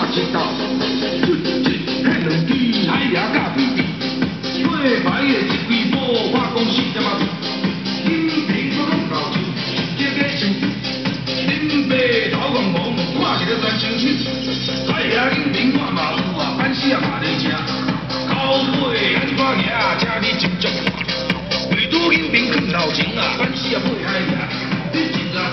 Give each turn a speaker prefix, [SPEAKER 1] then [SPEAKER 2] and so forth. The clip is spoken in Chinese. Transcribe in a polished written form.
[SPEAKER 1] 一道，迄两支海掠甲飞飞，过牌的一规模，我讲4点仔。饮苹果讲老酒，这个想，饮白头戆戆，看一个专心手，海掠饮苹我嘛有啊，反死啊嘛咧食，口尾安怎行，请你斟酌。唯独饮苹囥头前啊，反死啊配海掠，你真啊。